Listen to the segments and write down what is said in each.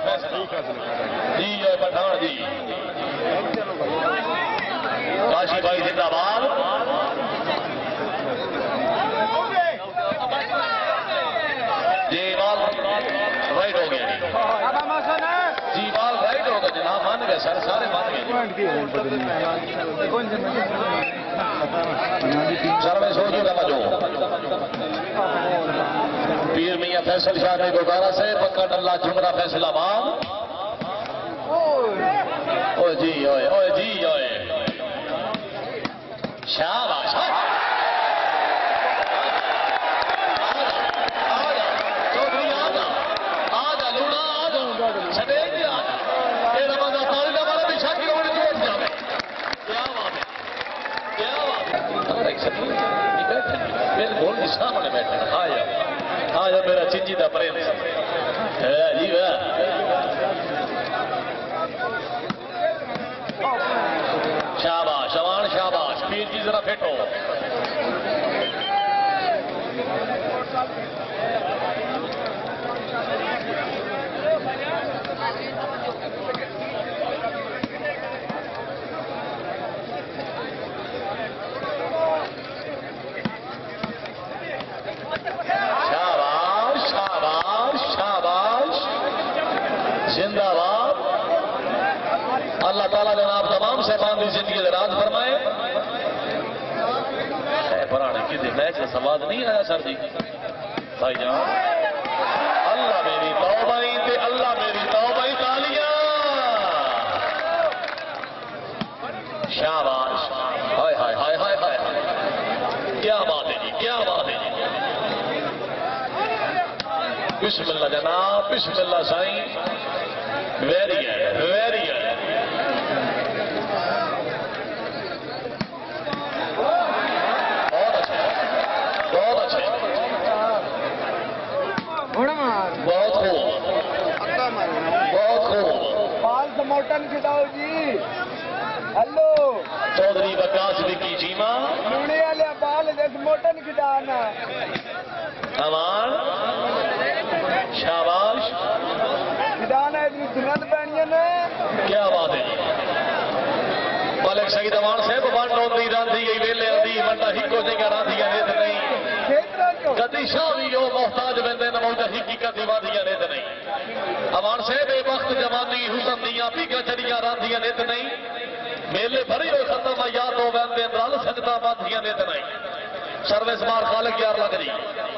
फैसला जी है पठान जी। काशी भाई जिंदाबाद। जी बाल राइट हो गया जी बाल राइट हो गया जनाब मान गए सर सारे मान गए सर में सोचिएगा मजो पीर मियां फैसल शाह ने गुरुद्वारा से पक्का डल्ला झुमरा फैसलाबाद। ओए जी ओए जी ओए शाबाश बिल्कुल सामने बैठे आ जा मेरा चिंजी का प्रेम जी शाबाश अवान शाबाश पीर जी जरा फिट हो। जिंदाबाद। अल्लाह ताला जनाब तमाम साहबान की जिंदगी राज फरमाए। पुराने किसी मैच का सवाद नहीं आया सर जी भाई जान। अल्लाह मेरी तौबाई ते अल्लाह मेरी तौबाई तालियां शाबाश हाय हाय हाय हाय हाय क्या बात है जी क्या बात है जी। बिस्मिल्लाह जनाब बिस्मिल्लाह साईं वेरी है वेरी है। बहुत अच्छे बहुत अच्छे बहुत खूब बहुत खूब। बाल समोटन खिलाओ जी। हेलो चौधरी बकास विकी चीमा लूने वाले बाल समोटन खिलाना अमान शाबाश खिलाना इतनी सुनत पैनिया ने क्या बात है जी। मलिक सईद अमान साहब वंड आंदी रांधी गई वेले आंदी वंडा हिको जगह रांधियां ने ते नहीं कदी शाह भी हो मोहताज वेंदे न मौजा हिकी कदी वादियां ने ते नहीं। अमान साहब ए वक्त जवानी हुसन दियां पीका चढ़ियां रांधियां ने ते नहीं। मेले भरे हो खत्म याद हो वेंदे रल सकदा बांधियां ने ते नहीं। सर्विस मार खालिक यार लग रही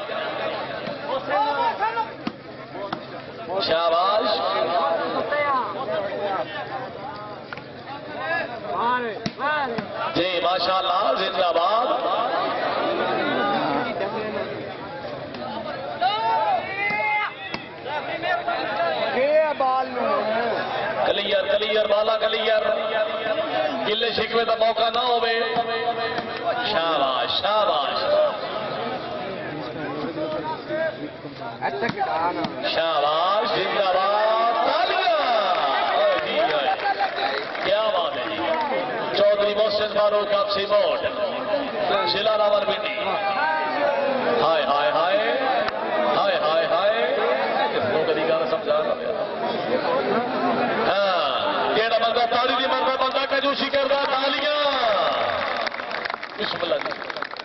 शाबाश जी माशाल्लाह जिंदाबाद। क्लियर क्लियर बाला क्लियर गिले शिकवे का मौका ना हो। शाबाश शाबाश शाबाश जिंदाबाद तालियां क्या बात है जी। चौधरी मोहसिन फारूक कापसी मोड शिला रावलपिंडी हाय हाय हाय हाय हाय हाय कभी गल समझा हाँ केड़ा बंदा ताली नहीं मरदा बंदा कंजूसी करदा तालियां बिस्मिल्लाह जी।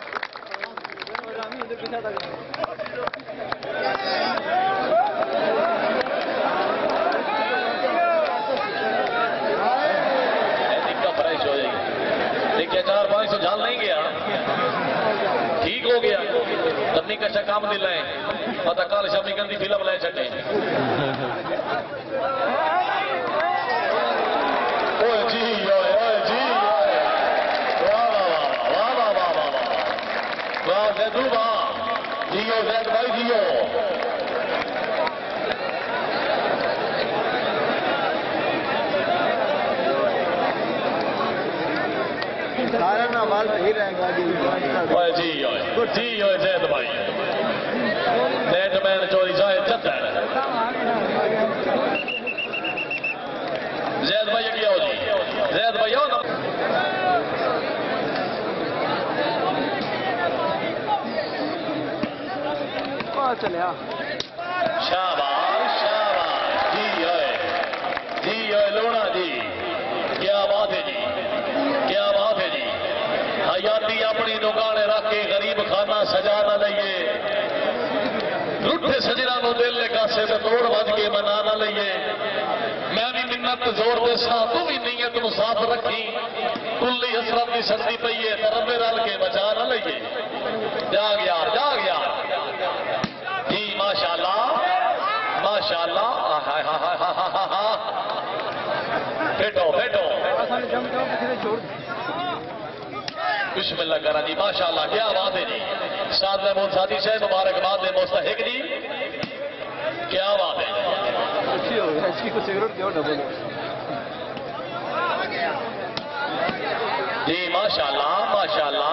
देखिए 4-5 झाल नहीं गया ठीक हो गया तन्नी कच्चा काम नहीं लाए पता कल शमी गंदी फिल्म लाए छटे जी ओए जी वाह वाह वाह वाह वाह वाह वाह जैदू वाह जियो जैद भाई जियो। सारा ना माल सही रहेगा जी ओए जैद भाई नेटमैन चोरी जाए चद्दर जैद भाई क्या हो जी जैद भाई आओ ना चलिया शाबाश शाबाश जी ओए सजना नो दिल ने कासे पे तोड़ बज के मना ना लइए मैं भी मिन्नत जोर दे सा तू भी नीयत नु साफ रखी कुल्ली हसरत की सर्दी पई है रब्बे रल के बचा ना लइए जाग यार जी माशाअल्लाह माशाअल्लाह हाय हाय हाय हाय बैठो बिस्मिल्लाह करा जी माशाअल्लाह क्या बात है जी साथ में मोहसादी साहब मुबारकबाद दे मुस्तहिक जी क्या बात है जी माशाअल्लाह माशाअल्लाह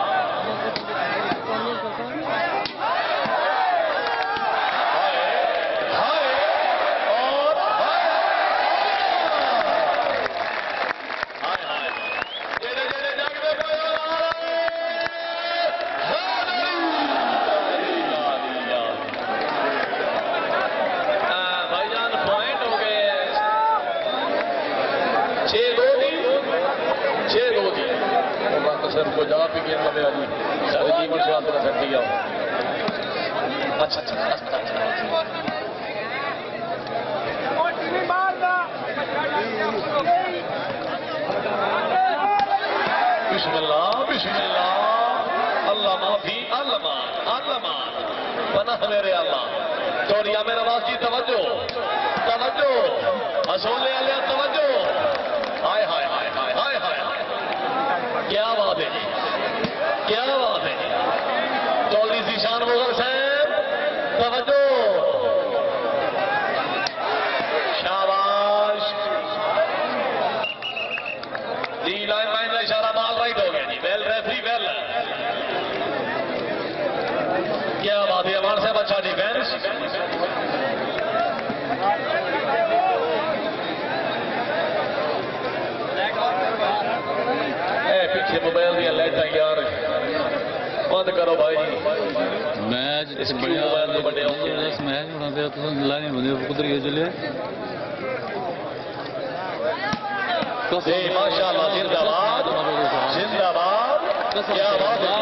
सर को जवाब भी किया मेरा जी सारे जीवन से आपने कर दिया अच्छा बिस्मिल्लाह बिस्मिल्लाह अल्लाह माफी अल्लाह पनाह मेरे अल्लाह चोरिया मेरा बास जी तवज्जो हसोले आलिया तवज्जो हाय हाय हाय हाय हाय हाय क्या बात है क्या बात है चौधरी जीशान मुगल साहब तवज्जो शाबाश जी लाइन माइन का इशारा बाल राइट हो गया जी वेल रेफरी वेल क्या बात है अमान साहब अच्छा डिफेंस पीछे मोबाइल दिया लाइटा यार बंद करो भाई मैच इस बढ़िया मैच होना पे तो लाने बंदे कुदर के चले माशाअल्लाह जिंदाबाद जिंदाबाद क्या बात है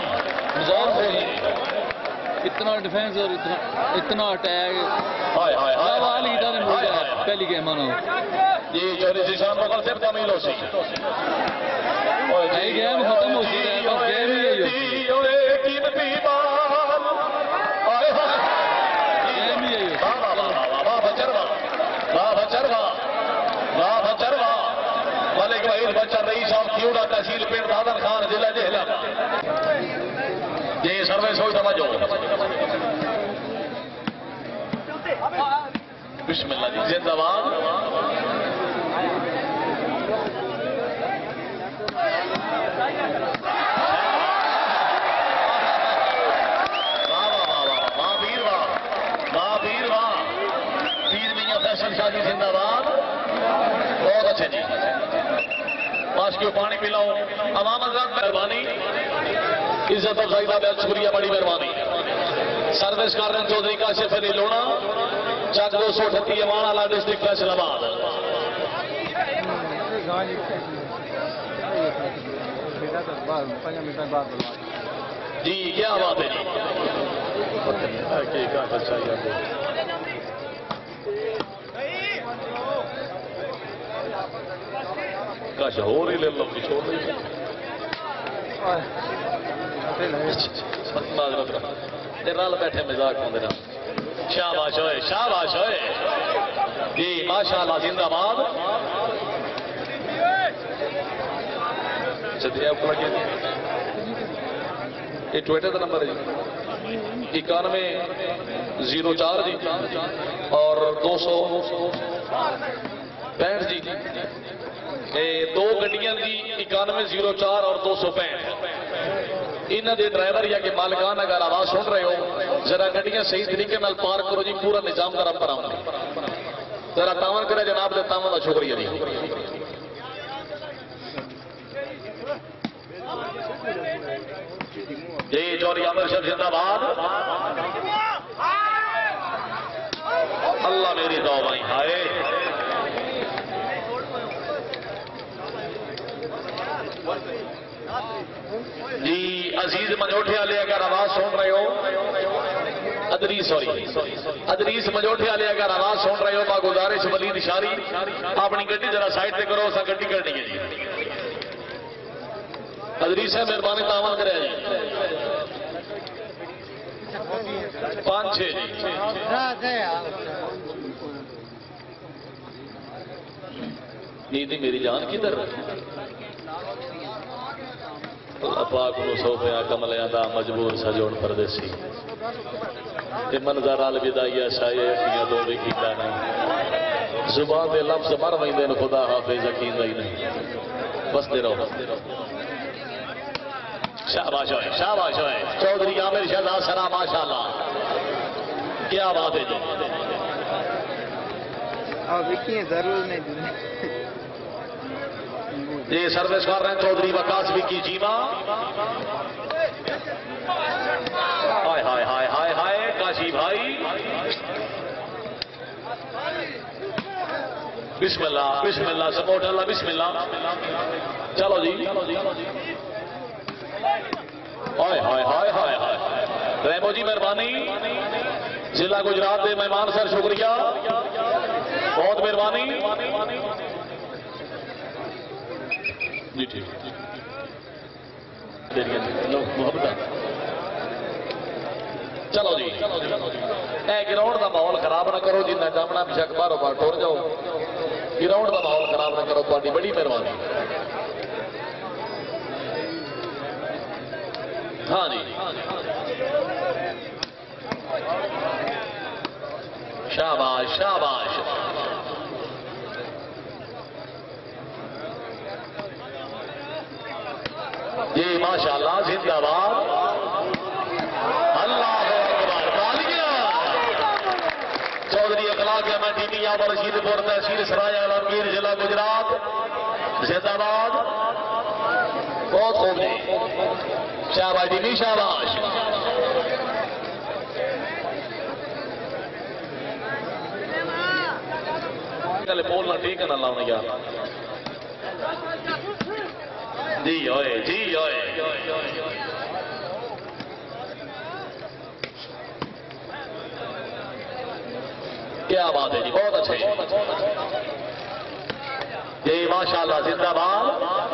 इतना डिफेंस और इतना अटैक हाय हाय हाय पहली गेम मानो ये चौधरी जीशान मुगल साहब तमील हो सी गेम खत्म हो सी गेम ही मलिक वहीद बच्चन रईस साहब खियोड़ा तहसील पिंड दादन खान जिला जेहलम ये सर्विस हो तवज्जो बिस्मिल्लाह जी जिंदाबाद शादी जिंदाबाद बहुत अच्छे जी पास क्यों पानी पिलाओ अवाम हज़रात मेहरबानी इज्जत अफजाई का बेहद शुक्रिया बड़ी मेहरबानी सर्विस कर रहे हैं चौधरी काशिफ अली लोना चक 238 अमान आला डिस्ट्रिक्ट फैसलाबाद जी क्या बात है जी काश होर ही ले लो छोड़ नाल बैठे मजाक होंगे ना शाबाश होए जी माशाअल्लाह जिंदाबाद ये ट्विटर का नंबर है जी 9104 जी और 265 जी दो गड्डियां की 9104 और 265 इन्हों के ड्राइवर या कि मालिकान अगर आवाज सुन रहे हो जरा गड्डियां सही तरीके नाल पार्क करो जी पूरा निजाम गरम कराओगे जरा तावन करे जनाब के तावन का शुक्रिया जी जी चौधरी आमिर शरीफ जिंदाबाद अल्लाह मेरी दो भाई हाय जी अजीज मनोठे वाले अगर आवाज सुन रहे हो अदरी सॉरी अदरीस मजोठे वाले अगर आवाज सुन रहे हो गुजारिश वलीद शारी अपनी गड्डी जरा साइड पे करो, असा गड्डी करनी है जी। अदरीस है मेहरबानी तावन करे जी 5-6 जी। नीति मेरी जान किधर पाक सोफिया कमलिया दा मजबूर सजोन परदेसी मनजर अल विदाइया शायद दो भी कीता नहीं जुबान दे लफ्ज मर वैंदे ने खुदा हाफिज यकीन ही नहीं बसते रहो। शाबाश होए चौधरी आमिर शहजाद सरा माशाल्लाह क्या बात है जी। जरूर नहीं ये सर्विस कर रहे हैं चौधरी वकास विकी जीवा। हाय हाय हाय हाय हाय काशी भाई बिस्मिल्लाह बिस्मिल्लाह सपोर्ट अल्लाह बिस्मिल्लाह। चलो जी हाय हाय हाय हाय हाय रेमो जी मेहरबानी जिला गुजरात के मेहमान सर शुक्रिया बहुत मेहरबानी जी। ठीक मोहब्बत चलो जी ग्राउंड का माहौल खराब ना करो जिन्ना जामना बेशक बारों बार टुर जाओ ग्राउंड का माहौल खराब ना करो थोड़ी बड़ी मेहरबानी। हाँ जी शाबाश शाबाश जी माशाल्लाह जिंदाबाद अल्लाह अकबर तालियां। चौधरी अखलाक अहमद टीमी याबर रशीदपुर तहसील सराय आलमगीर जिला गुजरात जिंदाबाद बहुत खूब जी शाबाश टीमी शाबाश। बोलना ठीक है ना लाने यार जी ओए जी ओए क्या बात है जी बहुत अच्छे जी माशाल्लाह जिंदाबाद।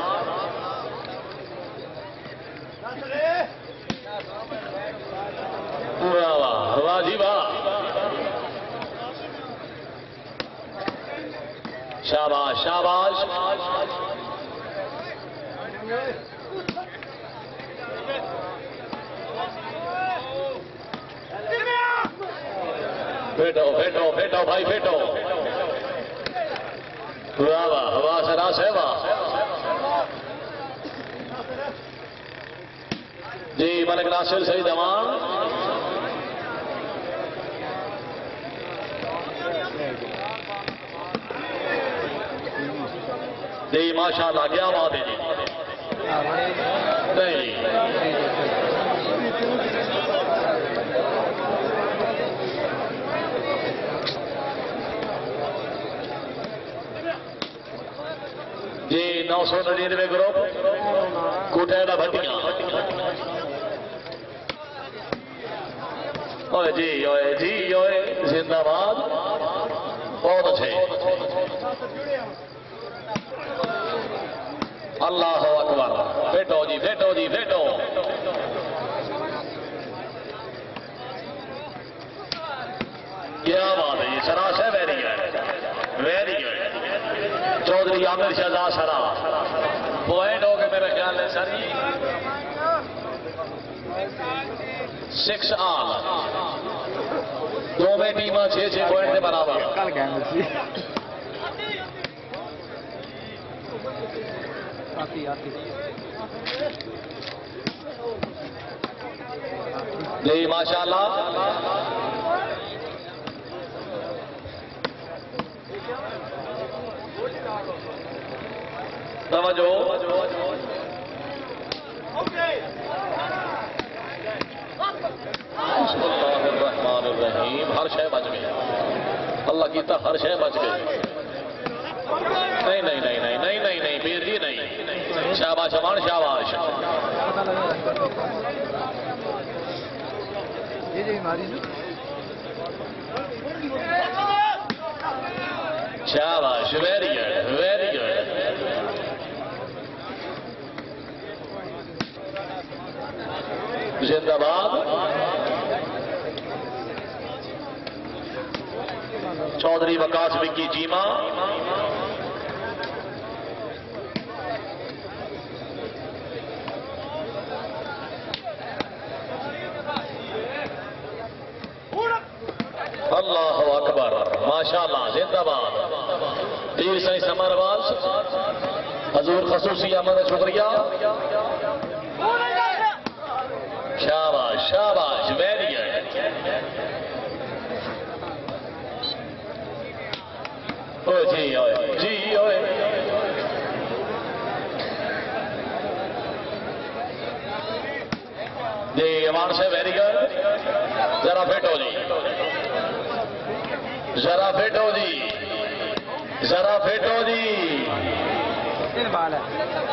वाह वाह वाह जी वाह शाबाश शाबाश फेटो फेटो फेटो भाई फेटो वाह वाह वाह सरा सेवा जी मलिक नासिर सही दवान जी माशाल्लाह क्या बात है जी नहीं जी 999 ग्रुप कुटेला भटिया ओए जी ओए जिंदाबाद बहुत अच्छे अल्लाह अकबर बैठो जी बैठो जी बैठो क्या बात है ये सरास है वेरी गुड चौधरी आमिर शहजाद सरा पॉइंट हो गए मेरे ख्याल है सर 6 ऑल दोवें टीम 6-6 पॉइंट के बराबर जी माशाल्लाह तवज्जो बिस्मिल्लाहिर्रहमानिर्रहीम हर शय बच गई अल्लाह की तो हर शय बच गई नहीं नहीं नहीं नहीं नहीं नहीं नहीं पीर जी नहीं शाबाश अमान शाबाश शाबाश, वेरी गुड, वेरी गुड। जिंदाबाद। चौधरी वकास विक्की चीमा। अल्लाह अकबर, माशाअल्लाह, जिंदाबाद। तीर सही समरवाल हजूर खसूसी अहमद, शुक्रिया। शाबाश, शाबाश, वेरी गुड। ओ जी ओए, जी ओए। जी अमान से वेरी गुड। जरा फिट हो जी, जरा फिट हो जी, जरा फिट हो जी। बाल है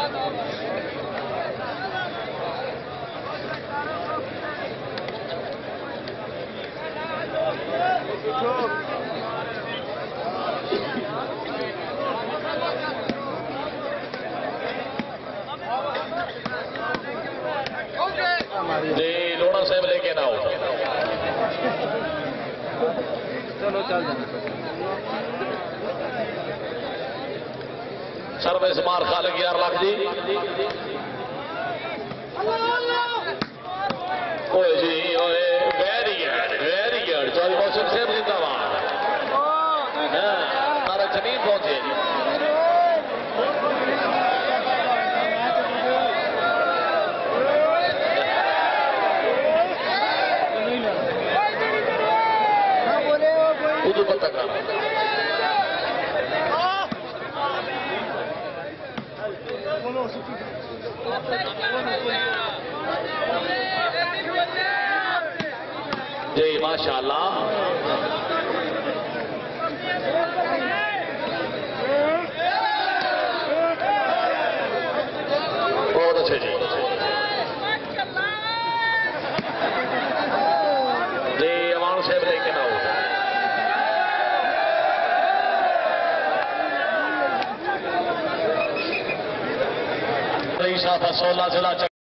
जी लोड़ा साहब लेके ना हो। चलो चल जाना सर्विस मार खालिक 11 लाख जी। ओए जी ओए, very good, very good. Chaudhry मौसम साहब जिंदाबाद। सारा जमीन पहुंचे जी। उदू पत्ता का जी माशाअल्लाह। बहुत अच्छे जी। जी अमान साहब लेके ना हो। साफा 16 जिला